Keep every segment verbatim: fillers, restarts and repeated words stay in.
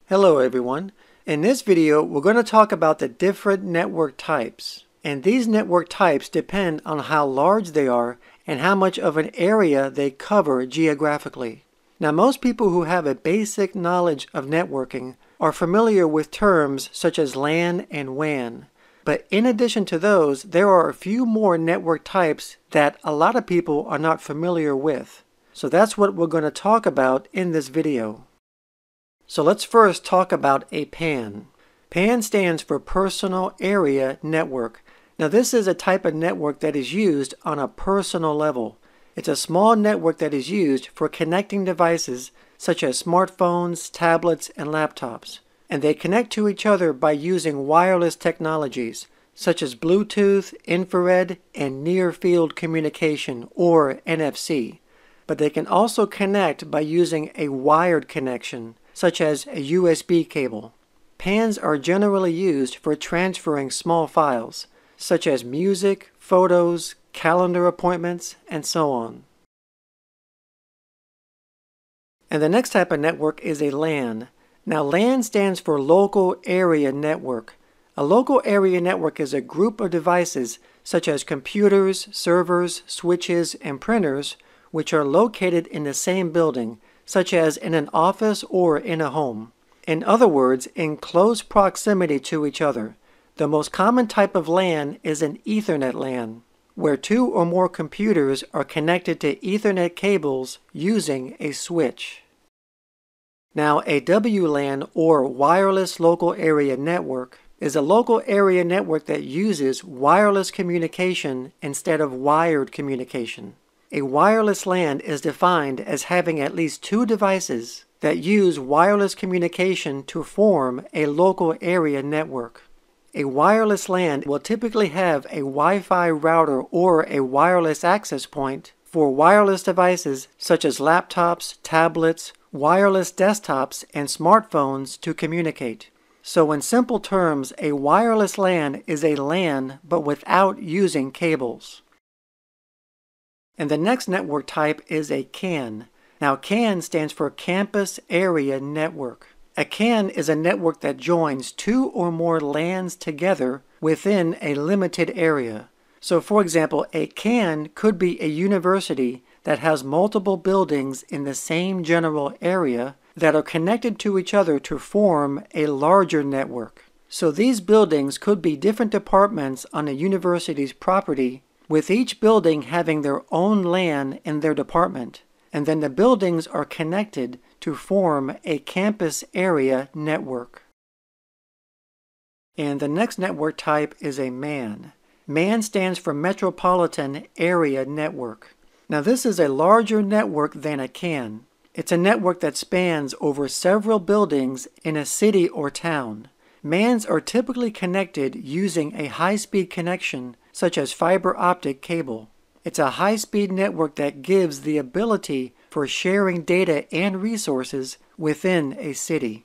Hello everyone. In this video, we're going to talk about the different network types. And these network types depend on how large they are and how much of an area they cover geographically. Now, most people who have a basic knowledge of networking are familiar with terms such as LAN and W A N. But in addition to those, there are a few more network types that a lot of people are not familiar with. So that's what we're going to talk about in this video. So let's first talk about a P A N. P A N stands for Personal Area Network. Now this is a type of network that is used on a personal level. It's a small network that is used for connecting devices such as smartphones, tablets, and laptops. And they connect to each other by using wireless technologies such as Bluetooth, infrared, and near-field communication, or N F C. But they can also connect by using a wired connection, such as a U S B cable. P A Ns are generally used for transferring small files, such as music, photos, calendar appointments, and so on. And the next type of network is a LAN. Now, LAN stands for Local Area Network. A local area network is a group of devices, such as computers, servers, switches, and printers, which are located in the same building, such as in an office or in a home. In other words, in close proximity to each other. The most common type of LAN is an Ethernet LAN, where two or more computers are connected to Ethernet cables using a switch. Now, a W LAN, or Wireless Local Area Network, is a local area network that uses wireless communication instead of wired communication. A wireless LAN is defined as having at least two devices that use wireless communication to form a local area network. A wireless LAN will typically have a Wi-Fi router or a wireless access point for wireless devices such as laptops, tablets, wireless desktops, and smartphones to communicate. So in simple terms, a wireless LAN is a LAN but without using cables. And the next network type is a C A N. Now, C A N stands for Campus Area Network. A C A N is a network that joins two or more LANs together within a limited area. So, for example, a C A N could be a university that has multiple buildings in the same general area that are connected to each other to form a larger network. So these buildings could be different departments on a university's property, with each building having their own LAN in their department, and then the buildings are connected to form a campus area network. And the next network type is a M A N. M A N stands for Metropolitan Area Network. Now this is a larger network than a C A N. It's a network that spans over several buildings in a city or town. M A Ns are typically connected using a high-speed connection such as fiber optic cable. It's a high-speed network that gives the ability for sharing data and resources within a city.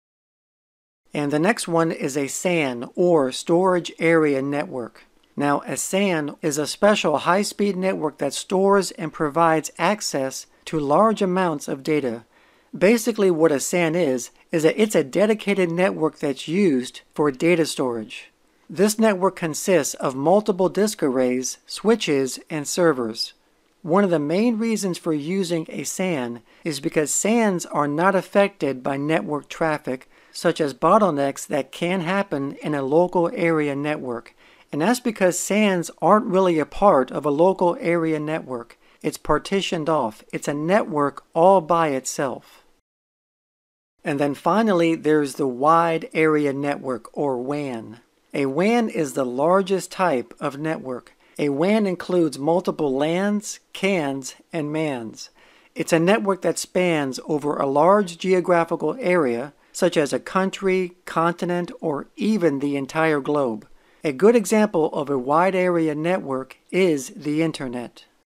And the next one is a S A N, or Storage Area Network. Now, a S A N is a special high-speed network that stores and provides access to large amounts of data. Basically, what a S A N is, is that it's a dedicated network that's used for data storage. This network consists of multiple disk arrays, switches, and servers. One of the main reasons for using a S A N is because S A Ns are not affected by network traffic, such as bottlenecks that can happen in a local area network. And that's because S A Ns aren't really a part of a local area network. It's partitioned off. It's a network all by itself. And then finally, there's the Wide Area Network, or W A N. A W A N is the largest type of network. A W A N includes multiple LANs, C A Ns, and M A Ns. It's a network that spans over a large geographical area, such as a country, continent, or even the entire globe. A good example of a wide area network is the Internet.